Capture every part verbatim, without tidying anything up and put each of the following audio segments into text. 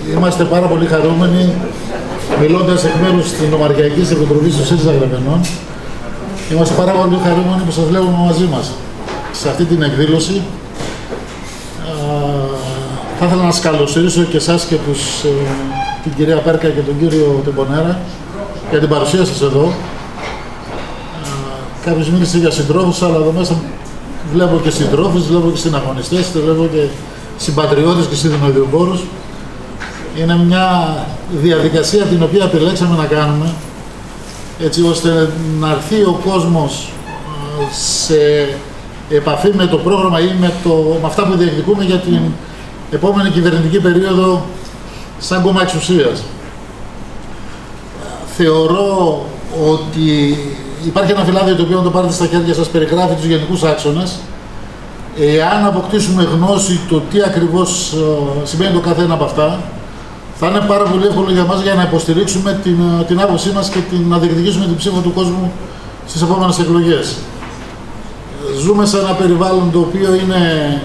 Είμαστε πάρα πολύ χαρούμενοι, μιλώντας εκ μέρους της Νομαρχιακής Επιτροπής του ΣΥΡΙΖΑ Γρεβενών. Είμαστε πάρα πολύ χαρούμενοι που σας βλέπουμε μαζί μας σε αυτή την εκδήλωση. Θα ήθελα να σας καλωσορίσω και εσάς και τους, την κυρία Πέρκα και τον κύριο Τεμπονέρα για την παρουσία σας εδώ. Κάποιος μίλησε για συντρόφους, αλλά εδώ μέσα βλέπω και συντρόφους, βλέπω και συναγωνιστές, βλέπω και συμπατριώτες και συνδημοδιοπόρους. Είναι μια διαδικασία την οποία επιλέξαμε να κάνουμε έτσι ώστε να έρθει ο κόσμος σε επαφή με το πρόγραμμα ή με, το, με αυτά που διεκδικούμε για την επόμενη κυβερνητική περίοδο σαν κόμμα εξουσίας. Θεωρώ ότι υπάρχει ένα φυλάδιο το οποίο το πάρετε στα χέρια σας, περιγράφει τους γενικούς άξονες. Εάν αποκτήσουμε γνώση το τι ακριβώς σημαίνει το καθένα από αυτά, θα είναι πάρα πολύ εύκολο για μας για να υποστηρίξουμε την, την άποψή μας και την, να διεκδικήσουμε την ψήφο του κόσμου στις επόμενες εκλογές. Ζούμε σε ένα περιβάλλον το οποίο είναι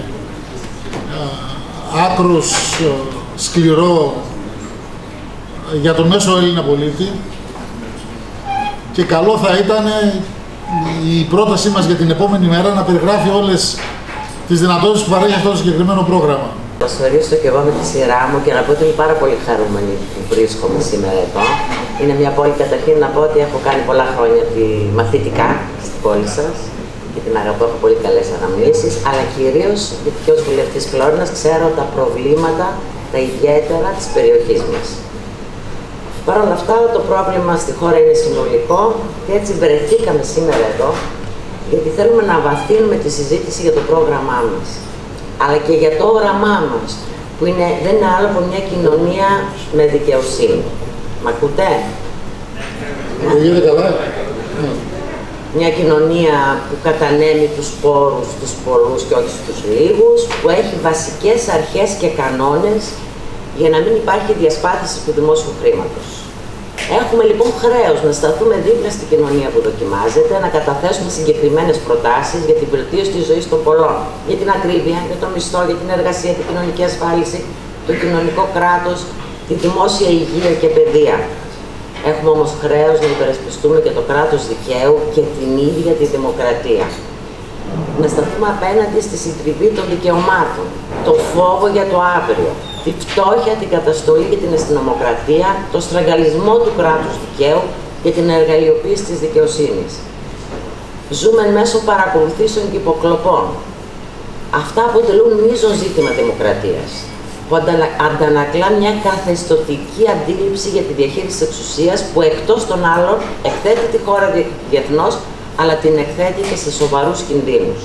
άκρος σκληρό για τον μέσο Έλληνα πολίτη και καλό θα ήταν η πρότασή μας για την επόμενη μέρα να περιγράφει όλες τις δυνατότητες που παρέχει αυτό το συγκεκριμένο πρόγραμμα. Θα σας ευχαριστώ και εγώ με τη σειρά μου και να πω ότι είμαι πάρα πολύ χαρούμενη που βρίσκομαι σήμερα εδώ. Είναι μια πόλη, καταρχήν να πω ότι έχω κάνει πολλά χρόνια τη μαθητικά στην πόλη σας και την αγαπώ, έχω πολύ καλές αναμνήσεις, αλλά κυρίως γιατί και ως βουλευτής Φλόρινας ξέρω τα προβλήματα, τα ιδιαίτερα της περιοχής μας. Παρ' όλα αυτά, το πρόβλημα στη χώρα είναι συνολικό και έτσι βρεθήκαμε σήμερα εδώ, γιατί θέλουμε να βαθύνουμε τη συζήτηση για το πρόγραμμά μας, αλλά και για το όραμά μας, που είναι, δεν είναι άλλο από μια κοινωνία με δικαιοσύνη. Μ' ακούτε? Είναι καλά. Μια κοινωνία που κατανέμει τους πόρους στους πολλούς και όχι στους λίγους, που έχει βασικές αρχές και κανόνες για να μην υπάρχει διασπάθηση του δημόσιου χρήματος. Έχουμε λοιπόν χρέος να σταθούμε δίπλα στην κοινωνία που δοκιμάζεται, να καταθέσουμε συγκεκριμένες προτάσεις για την βελτίωση της ζωής των πολλών, για την ακρίβεια, για το μισθό, για την εργασία, την κοινωνική ασφάλιση, το κοινωνικό κράτος, τη δημόσια υγεία και παιδεία. Έχουμε όμως χρέος να υπερασπιστούμε και το κράτος δικαίου και την ίδια τη δημοκρατία. Να σταθούμε απέναντι στη συντριβή των δικαιωμάτων, το φόβο για το αύριο, τη φτώχεια, την καταστολή και την αστυνομοκρατία, το στραγγαλισμό του κράτους δικαίου και την εργαλειοποίηση της δικαιοσύνης. Ζούμε μέσω παρακολουθήσεων και υποκλοπών. Αυτά αποτελούν μείζον ζήτημα δημοκρατίας, που αντανακλά μια καθεστωτική αντίληψη για τη διαχείριση της εξουσίας που εκτός των άλλων εκθέτει τη χώρα διεθνώς, αλλά την εκθέτει και σε σοβαρούς κινδύνους.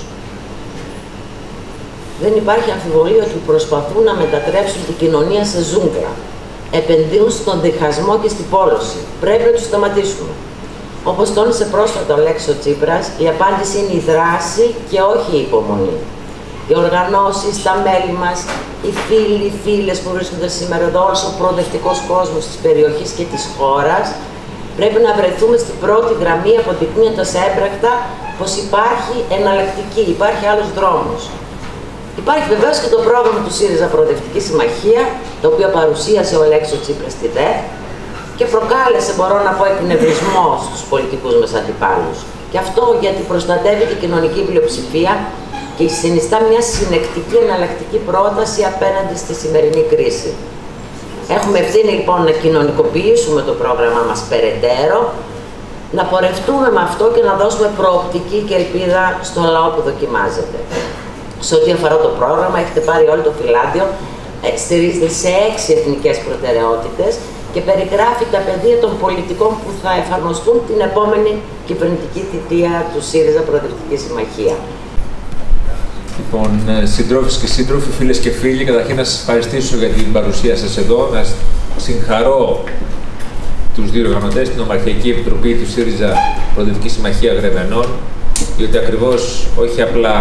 Δεν υπάρχει αμφιβολία ότι προσπαθούν να μετατρέψουν την κοινωνία σε ζούγκλα. Επενδύουν στον διχασμό και στην πόλωση. Πρέπει να τους σταματήσουμε. Όπως τόνισε πρόσφατα ο Αλέξης ο Τσίπρας, η απάντηση είναι η δράση και όχι η υπομονή. Οι οργανώσεις, τα μέλη μας, οι φίλοι, οι φίλες που βρίσκονται σήμερα εδώ, όλος ο προοδευτικός κόσμος της περιοχής και της χώρας, πρέπει να βρεθούμε στην πρώτη γραμμή αποδεικνύοντας έμπρακτα πως υπάρχει εναλλακτική, υπάρχει άλλος δρόμος. Υπάρχει βεβαίως και το πρόγραμμα του ΣΥΡΙΖΑ Προοδευτική Συμμαχία, το οποίο παρουσίασε ο Αλέξης ο Τσίπρας στη ΔΕ και προκάλεσε, μπορώ να πω, εκνευρισμό στους πολιτικούς μας αντιπάλους. Και αυτό γιατί προστατεύει την κοινωνική πλειοψηφία και συνιστά μια συνεκτική εναλλακτική πρόταση απέναντι στη σημερινή κρίση. Έχουμε ευθύνη λοιπόν να κοινωνικοποιήσουμε το πρόγραμμά μας περαιτέρω, να πορευτούμε με αυτό και να δώσουμε προοπτική και ελπίδα στον λαό που δοκιμάζεται. Σε ό,τι αφορά το πρόγραμμα, έχετε πάρει όλο το φυλάδιο, στηρίζεται σε έξι εθνικές προτεραιότητες και περιγράφει τα πεδία των πολιτικών που θα εφαρμοστούν την επόμενη κυβερνητική θητεία του ΣΥΡΙΖΑ Προοδευτική Συμμαχία. Λοιπόν, συντρόφοι και σύντροφοι, φίλες και φίλοι, καταρχήν να σας ευχαριστήσω για την παρουσία σας εδώ, να συγχαρώ τους δύο οργανωτές, την Νομαρχιακή Επιτροπή του ΣΥΡΙΖΑ Προοδευτική Συμμαχία Γρεβενών, διότι ακριβώς όχι απλά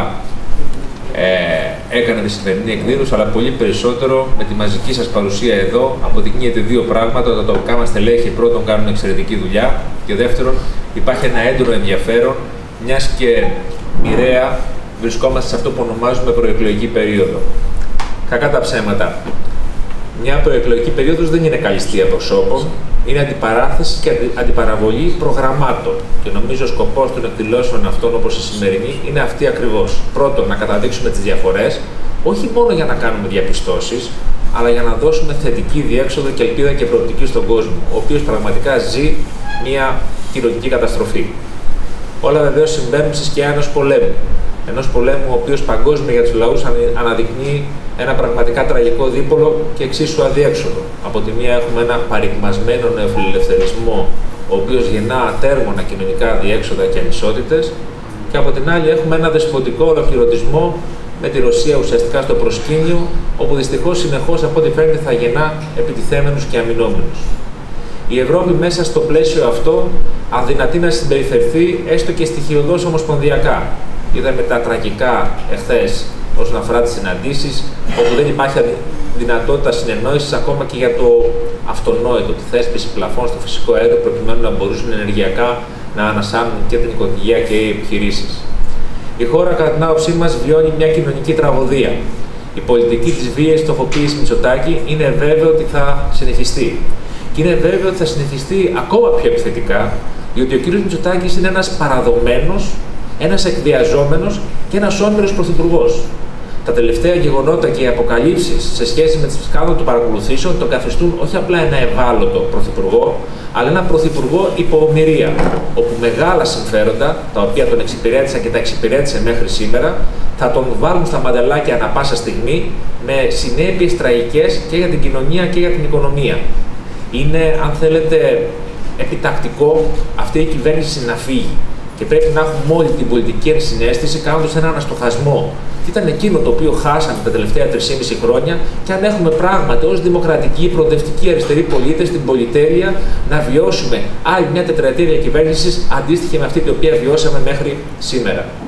Ε, έκανε τη σημερινή εκδήλωση, αλλά πολύ περισσότερο με τη μαζική σας παρουσία εδώ αποδεικνύεται δύο πράγματα. Τα τοπικά μας στελέχη πρώτον κάνουν εξαιρετική δουλειά και δεύτερον υπάρχει ένα έντονο ενδιαφέρον, μιας και μοιραία βρισκόμαστε σε αυτό που ονομάζουμε προεκλογική περίοδο. Κακά τα ψέματα. Μια προεκλογική περίοδος δεν είναι καλυστία προσώπων, είναι αντιπαράθεση και αντιπαραβολή προγραμμάτων. Και νομίζω ο σκοπός των εκδηλώσεων αυτών, όπως η σημερινή, είναι αυτή ακριβώς. Πρώτον, να καταδείξουμε τις διαφορές, όχι μόνο για να κάνουμε διαπιστώσεις, αλλά για να δώσουμε θετική διέξοδο και ελπίδα και προοπτική στον κόσμο, ο οποίος πραγματικά ζει μια κοινωνική καταστροφή. Όλα βεβαίως συμβαίνουν στη σκιά ενός πολέμου. Ενός πολέμου ο οποίος παγκόσμια για τους λαούς αναδεικνύει ένα πραγματικά τραγικό δίπολο και εξίσου αδιέξοδο. Από τη μία έχουμε ένα παρικμασμένο νεοφιλελευθερισμό, ο οποίος γεννά ατέρμονα κοινωνικά αδιέξοδα και ανισότητες, και από την άλλη έχουμε ένα δεσποτικό ολοκληρωτισμό με τη Ρωσία ουσιαστικά στο προσκήνιο, όπου δυστυχώς συνεχώς από ό,τι φαίνεται θα γεννά επιτιθέμενους και αμυνόμενους. Η Ευρώπη μέσα στο πλαίσιο αυτό αδυνατεί να συμπεριφερθεί έστω και στοιχειωδώς ομοσπονδιακά. Είδαμε τα τραγικά εχθές όσον αφορά τις συναντήσεις, όπου δεν υπάρχει δυνατότητα συνεννόησης ακόμα και για το αυτονόητο, τη θέσπιση πλαφών στο φυσικό αέριο, προκειμένου να μπορούσαν ενεργειακά να ανασάνουν και την οικογένεια και οι επιχειρήσεις. Η χώρα, κατά την άποψή μας, βιώνει μια κοινωνική τραγωδία. Η πολιτική της βίαιης στοχοποίησης Μητσοτάκη είναι βέβαιο ότι θα συνεχιστεί. Και είναι βέβαιο ότι θα συνεχιστεί ακόμα πιο επιθετικά, διότι ο κ. Μητσοτάκης είναι ένας παραδομένος, ένας εκβιαζόμενος και ένας όμηρος πρωθυπουργός. Τα τελευταία γεγονότα και οι αποκαλύψεις σε σχέση με τις σκάνδαλο των παρακολουθήσεων τον καθιστούν όχι απλά ένα ευάλωτο πρωθυπουργό, αλλά ένα πρωθυπουργό υπό ομηρία, όπου μεγάλα συμφέροντα, τα οποία τον εξυπηρέτησαν και τα εξυπηρέτησε μέχρι σήμερα, θα τον βάλουν στα μαντελάκια ανά πάσα στιγμή, με συνέπειες τραγικές και για την κοινωνία και για την οικονομία. Είναι, αν θέλετε, επιτακτικό αυτή η κυβέρνηση να φύγει. Και πρέπει να έχουμε όλη την πολιτική ενσυναίσθηση κάνοντας έναν αναστοχασμό. Τι ήταν εκείνο το οποίο χάσαμε τα τελευταία τρία και μισό χρόνια, και αν έχουμε πράγματι ως δημοκρατικοί, προοδευτικοί αριστεροί πολίτες την πολυτέλεια να βιώσουμε άλλη μια τετραετία διακυβέρνησης αντίστοιχη με αυτή την οποία βιώσαμε μέχρι σήμερα.